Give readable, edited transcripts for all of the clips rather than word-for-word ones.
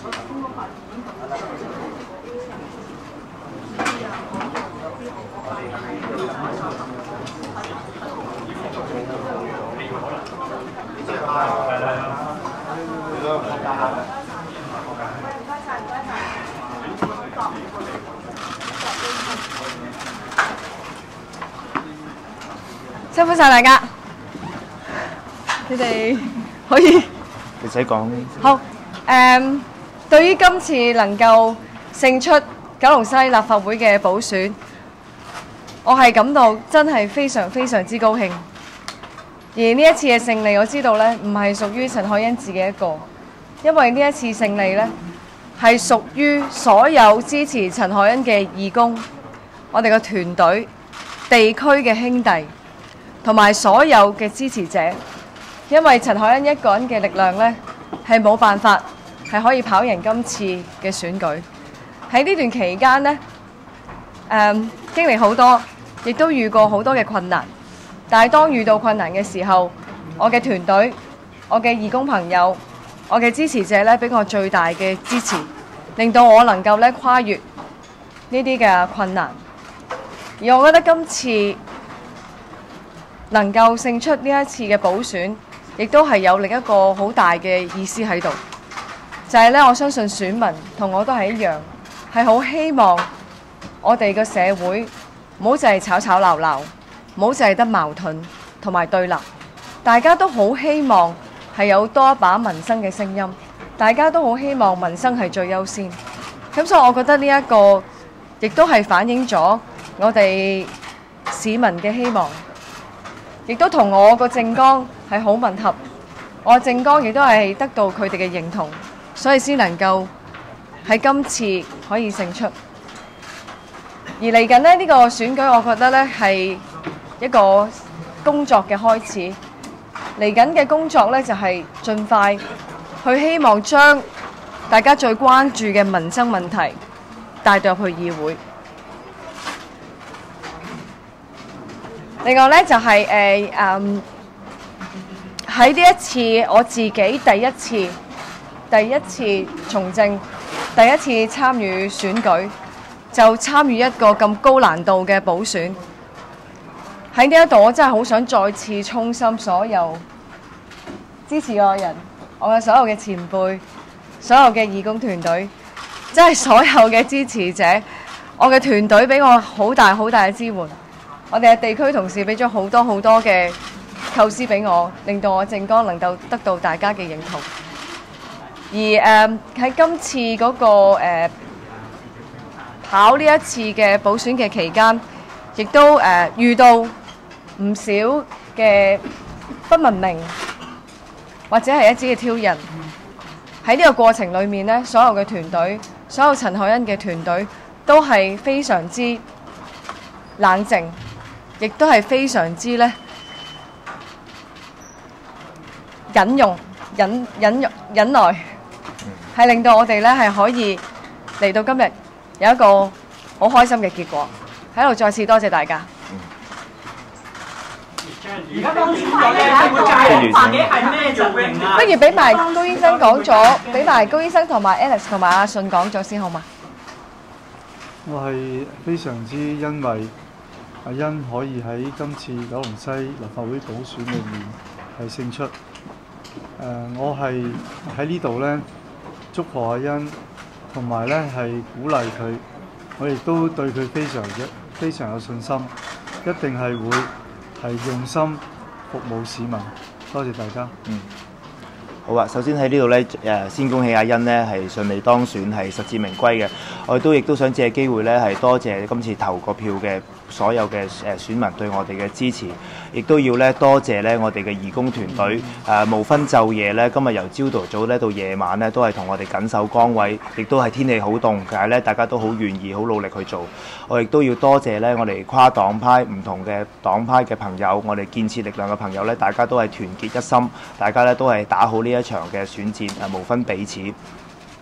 辛苦晒大家，你哋可以唔使講。 好對於今次能夠勝出九龍西立法會嘅補選，我係感到真係非常非常之高興。而呢一次嘅勝利，我知道呢唔係屬於陳凱欣自己一個，因為呢一次勝利呢係屬於所有支持陳凱欣嘅義工、我哋嘅團隊、地區嘅兄弟同埋所有嘅支持者。因為陳凱欣一個人嘅力量呢係冇辦法係可以跑贏今次嘅選舉。喺呢段期間呢，經歷好多，亦都遇過好多嘅困難。但係當遇到困難嘅時候，我嘅團隊、我嘅義工朋友、我嘅支持者咧，俾我最大嘅支持，令到我能夠咧跨越呢啲嘅困難。而我覺得今次能夠勝出呢一次嘅補選，亦都係有另一個好大嘅意思喺度，就係咧，我相信選民同我都係一樣，係好希望我哋嘅社會唔好淨係吵吵鬧鬧，唔好淨係得矛盾同埋對立，大家都好希望係有多一把民生嘅聲音，大家都好希望民生係最優先。咁所以我覺得呢一個亦都係反映咗我哋市民嘅希望，亦都同我個政綱係好吻合。我政綱亦都係得到佢哋嘅認同，所以先能夠喺今次可以勝出。而嚟緊呢個選舉，我覺得呢係一個工作嘅開始。嚟緊嘅工作呢，就係盡快去希望將大家最關注嘅民生問題帶到入去議會。另外呢，就係喺呢一次我自己第一次從政，第一次參與選舉，就參與一個咁高難度嘅補選。喺呢一度，我真係好想再次衷心所有支持我嘅人，我嘅所有嘅前輩，所有嘅義工團隊，真係所有嘅支持者，我嘅團隊俾我好大好大嘅支援。我哋嘅地區同事俾咗好多好多嘅構思俾我，令到我政綱能夠得到大家嘅認同。而喺今次嗰個跑呢一次嘅補選嘅期間，亦都遇到唔少嘅不文明或者係一啲嘅挑釁。喺呢個過程裏面呢，所有嘅團隊，所有陳凱欣嘅團隊都係非常之冷靜，亦都係非常之咧忍耐，係令到我哋咧係可以嚟到今日有一個好開心嘅結果。喺度再次多謝大家。 而家當選咗咧，會介範嘅係咩陣營啊？ 不如俾埋高醫生講咗，俾埋高醫生同埋 Alex 同埋阿信講咗先好嗎？ 我係非常之欣慰阿欣可以喺今次九龍西立法會補選裏面係勝出。我係喺呢度咧祝賀阿欣，同埋咧係鼓勵佢。我亦都對佢非常有信心，一定係會係用心服務市民。多謝大家。 好啊！首先喺呢度咧，先恭喜阿欣呢係順利當選，係實至名歸嘅。我亦都想借機會咧係多謝今次投個票嘅所有嘅選民對我哋嘅支持，亦都要咧多謝咧我哋嘅義工團隊無分晝夜咧，今日由朝早咧到夜晚咧都係同我哋緊守崗位，亦都係天氣好凍，但係咧大家都好願意、好努力去做。我亦都要多謝咧我哋跨黨派唔同嘅黨派嘅朋友，我哋建設力量嘅朋友咧，大家都係團結一心，大家咧都係打好呢一場嘅選戰，無分彼此。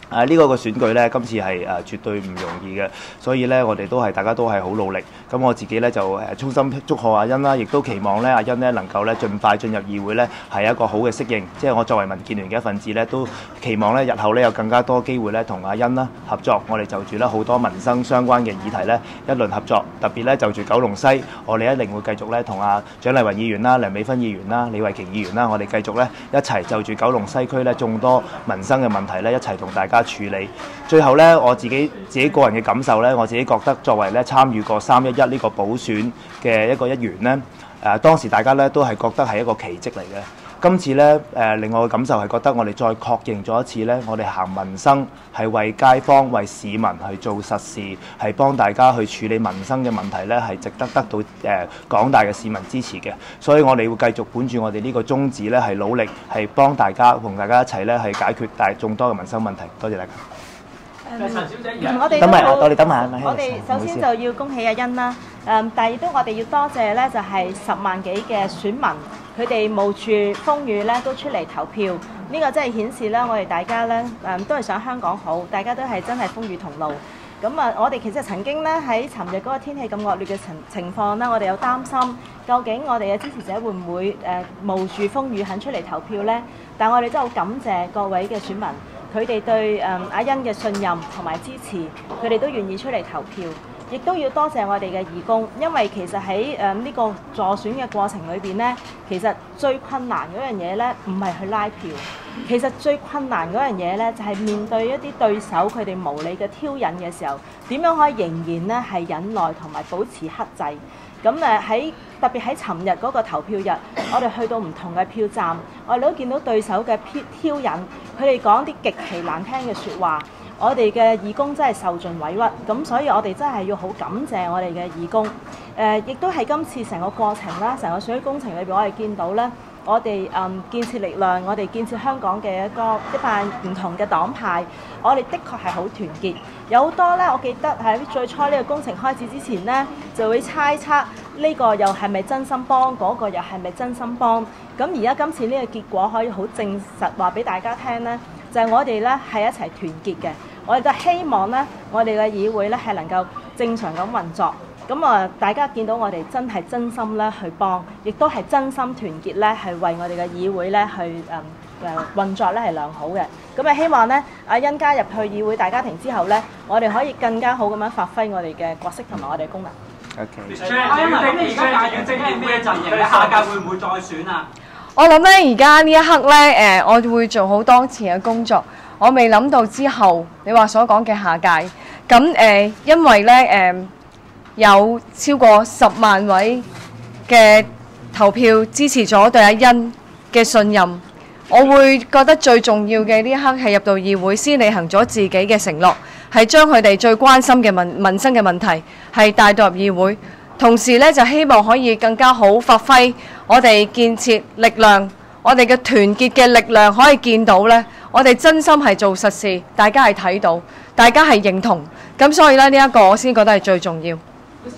呢個選舉呢，今次係絕對唔容易嘅，所以呢，我哋大家都係好努力。咁我自己呢，就衷心祝賀阿欣啦，亦都期望呢，阿欣呢能夠呢盡快進入議會呢，係一個好嘅適應。即係我作為民建聯嘅一份子呢，都期望呢日後呢有更加多機會呢同阿欣啦合作。我哋就住呢好多民生相關嘅議題呢一輪合作，特別呢就住九龍西，我哋一定會繼續呢同阿蔣麗芸議員啦、梁美芬議員啦、李慧瓊議員啦，我哋繼續呢一齊就住九龍西區呢眾多民生嘅問題呢一齊同大家處理。最後呢，我自己個人嘅感受呢，我自己覺得作為呢參與過311呢個補選嘅一員呢，當時大家呢都係覺得係一個奇蹟嚟嘅。今次呢，另外嘅感受係覺得我哋再確認咗一次呢，我哋行民生係為街坊、為市民去做實事，係幫大家去處理民生嘅問題呢，係值得得到廣大嘅市民支持嘅。所以我哋會繼續本住我哋呢個宗旨呢，係努力係幫大家同大家一齊呢，係解決眾多嘅民生問題。多謝大家。 陳小姐， 我哋等埋， 我哋首先就要恭喜阿欣啦。但係亦都我哋要多謝咧，就係10萬幾嘅選民，佢哋冒住風雨咧都出嚟投票。呢個真係顯示咧，我哋大家咧都係想香港好，大家都係真係風雨同路。咁啊，我哋其實曾經咧喺尋日嗰個天氣咁惡劣嘅情況咧，我哋有擔心究竟我哋嘅支持者會唔會冒住風雨肯出嚟投票咧？但我哋都好感謝各位嘅選民。佢哋對阿欣嘅信任同埋支持，佢哋都願意出嚟投票，亦都要多謝我哋嘅義工，因為其實喺呢個助選嘅過程裏邊呢，其實最困難嗰樣嘢呢，唔係去拉票，其實最困難嗰樣嘢呢，就係面對一啲對手佢哋無理嘅挑釁嘅時候，點樣可以仍然呢係忍耐同埋保持克制。咁特別喺尋日嗰個投票日，我哋去到唔同嘅票站，我哋都見到對手嘅挑釁，佢哋講啲極其難聽嘅説話，我哋嘅義工真係受盡委屈，咁所以我哋真係要好感謝我哋嘅義工。亦都係今次成個過程啦，成個選舉工程裏邊，我哋見到咧，我哋建設力量，我哋建設香港嘅一班唔同嘅黨派，我哋的確係好團結。有好多咧，我記得喺最初呢個工程開始之前呢，就會猜測呢個又係咪真心幫，嗰個又係咪真心幫。咁而家今次呢個結果可以好證實話俾大家聽呢，就係我哋咧係一齊團結嘅。我哋就希望咧，我哋嘅議會咧係能夠正常咁運作。咁啊，大家見到我哋真係真心咧去幫，亦都係真心團結咧，係為我哋嘅議會咧去運作咧係良好嘅。咁啊，希望咧阿欣加入去議會大家庭之後咧，我哋可以更加好咁樣發揮我哋嘅角色同埋我哋嘅功能。 阿欣，你而家介入政協咩陣營？你下屆會唔會再選啊？ 我諗咧，而家呢一刻咧，我會做好當前嘅工作。我未諗到之後你話所講嘅下屆。咁因為咧有超過10萬位嘅投票支持咗對阿欣嘅信任，我會覺得最重要嘅呢一刻係入到議會先履行咗自己嘅承諾，係將佢哋最關心嘅民生嘅問題係帶到入議會，同時咧就希望可以更加好發揮我哋建設力量，我哋嘅團結嘅力量可以見到咧，我哋真心係做實事，大家係睇到，大家係認同，咁所以咧呢一個我先覺得係最重要。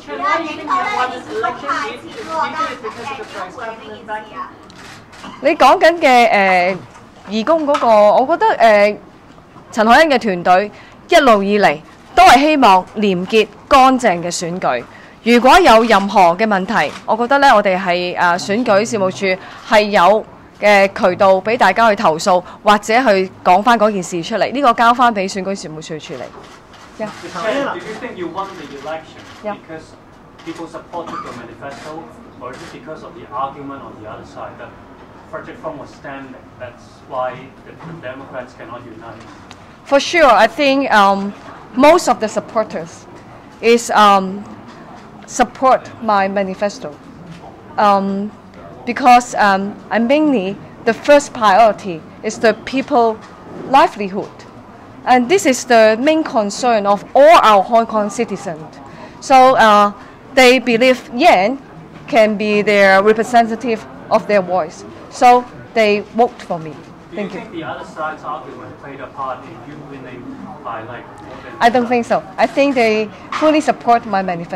你講緊嘅義工嗰個，我覺得陳凱欣嘅團隊一路以嚟都係希望廉潔乾淨嘅選舉。如果有任何嘅問題，我覺得咧我哋係選舉事務處係有渠道俾大家去投訴，或者去講翻嗰件事出嚟。呢個交翻俾選舉事務處處理。 Do you think you won the election because people supported your manifesto, or is it because of the argument on the other side that Frederick Fung was standing? That's why the Democrats cannot unite. For sure, I think most of the supporters is support my manifesto because I mainly the first priority is the people livelihood. And this is the main concern of all our Hong Kong citizens. So they believe Yan can be their representative of their voice. So they vote for me. Thank you. Do you think the other side's argument played a part in you winning by like more than... I don't think so. I think they fully support my manifesto.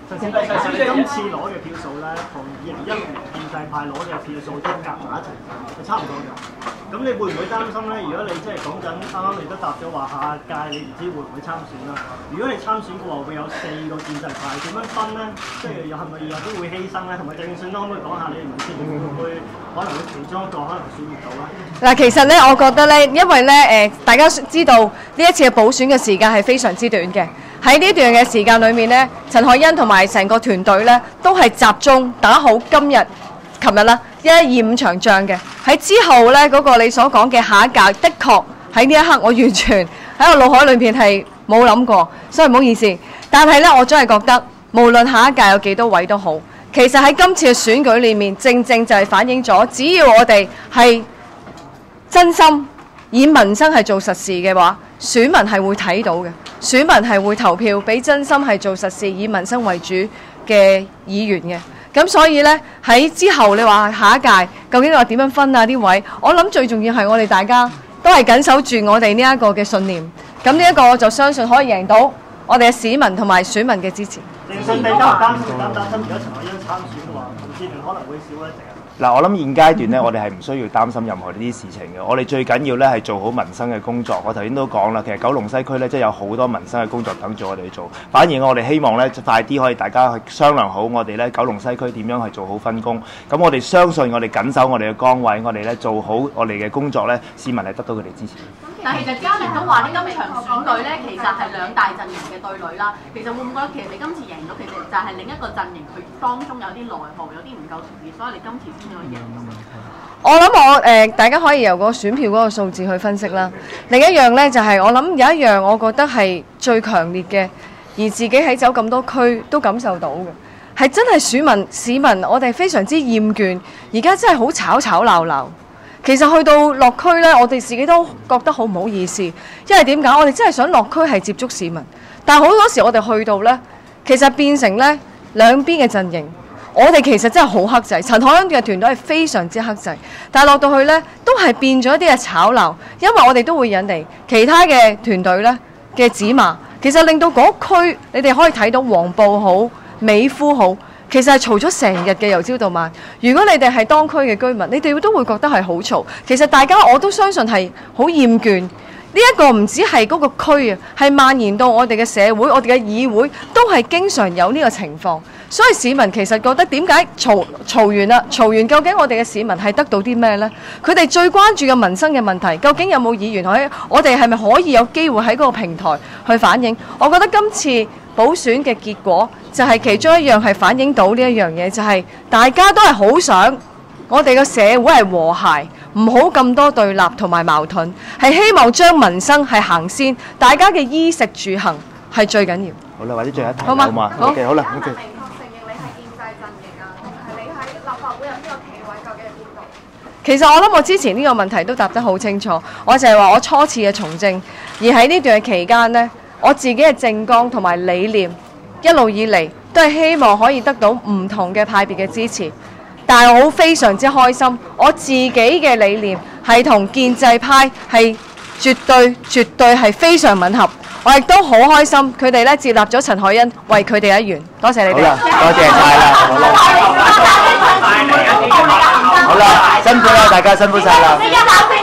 陳小姐今次攞嘅票數咧，同2016年建制派攞嘅票數都夾埋一齊，係差唔多嘅。咁你會唔會擔心咧？如果你即係講緊啱啱你都答咗話下屆你唔知會唔會參選啦？如果你參選嘅話，會有4個建制派，點樣分咧？即係又係咪又都會犧牲咧？同埋正選都可唔可以講下你唔知會唔會可能會其中一個可能選唔到咧？ 嗱，其實咧，我覺得咧，因為咧大家知道呢一次嘅補選嘅時間係非常之短嘅。喺呢段嘅時間裏面呢，陳凱欣同埋成個團隊呢，都係集中打好琴日啦125場仗嘅。喺之後呢，嗰個你所講嘅下一屆，的確喺呢一刻我完全喺我腦海裏面係冇諗過，所以唔好意思。但係呢，我真係覺得無論下一屆有幾多位都好，其實喺今次嘅選舉裏面，正正就係反映咗，只要我哋係真心以民生係做實事嘅話，選民係會睇到嘅。選民係會投票俾真心係做實事以民生為主嘅議員嘅，咁所以呢，喺之後你話下一屆究竟話點樣分啊啲位，我諗最重要係我哋大家都係緊守住我哋呢一個嘅信念，咁呢一個我就相信可以贏到我哋嘅市民同埋選民嘅支持。 正信地擔心如果陳凱欣參選嘅話，同志聯可能會少一席。 嗱，我諗現階段咧，我哋係唔需要擔心任何呢啲事情嘅。我哋最緊要咧係做好民生嘅工作。我頭先都講啦，其實九龍西區咧，即係有好多民生嘅工作等住我哋去做。反而我哋希望咧，快啲可以大家去商量好我哋咧九龍西區點樣去做好分工。咁我哋相信我哋緊守我哋嘅崗位，我哋咧做好我哋嘅工作咧，市民係得到佢哋支持。 但其實之前都話呢今場選舉咧，其實係兩大陣營嘅對壘啦。其實會唔會覺得其實你今次贏到，其實就係另一個陣營佢當中有啲內耗，有啲唔夠團結，所以你今次先可以贏到。 我諗大家可以由個選票嗰個數字去分析啦。另一樣呢，就係我諗有一樣我覺得係最強烈嘅，而自己喺走咁多區都感受到嘅，係真係市民我哋非常之厭倦，而家真係好吵吵鬧鬧。其實去到落區呢，我哋自己都覺得好唔好意思，因為點解？我哋真係想落區係接觸市民，但係好多時我哋去到呢，其實變成呢兩邊嘅陣營。我哋其實真係好克制，陳凱欣嘅團隊係非常之克制，但係落到去呢，都係變咗一啲嘅吵鬧，因為我哋都會引嚟其他嘅團隊呢嘅指罵，其實令到嗰區你哋可以睇到黃埔好、美孚好，其實係嘈咗成日嘅由朝到晚。如果你哋係當區嘅居民，你哋都會覺得係好嘈。其實大家我都相信係好厭倦。呢一個唔止係嗰個區啊，係蔓延到我哋嘅社會、我哋嘅議會，都係經常有呢個情況。所以市民其實覺得點解嘈完啦？嘈完究竟我哋嘅市民係得到啲咩呢？佢哋最關注嘅民生嘅問題，究竟有冇議員可以？我哋係咪可以有機會喺嗰個平台去反映？我覺得今次補選嘅結果就係其中一樣係反映到呢一樣嘢，就係大家都係好想我哋嘅社會係和諧。唔好咁多對立同埋矛盾，係希望將民生係行先，大家嘅衣食住行係最緊要。 好啦，或者最後一題好嘛？ 好嘅，好啦。 明確承認你係建制陣營啊，同埋你喺立法會有呢個企位究竟係邊度？ 其實我諗我之前呢個問題都答得好清楚，我就係話我初次嘅從政，而喺呢段嘅期間呢，我自己嘅政綱同埋理念一路以嚟都係希望可以得到唔同嘅派別嘅支持。但係我非常之開心，我自己嘅理念係同建制派係絕對係非常吻合。我亦都好開心，佢哋咧接納咗陳凱欣為佢哋一員。多謝你哋。 多謝晒啦。好啦，辛苦啦，大家辛苦晒啦。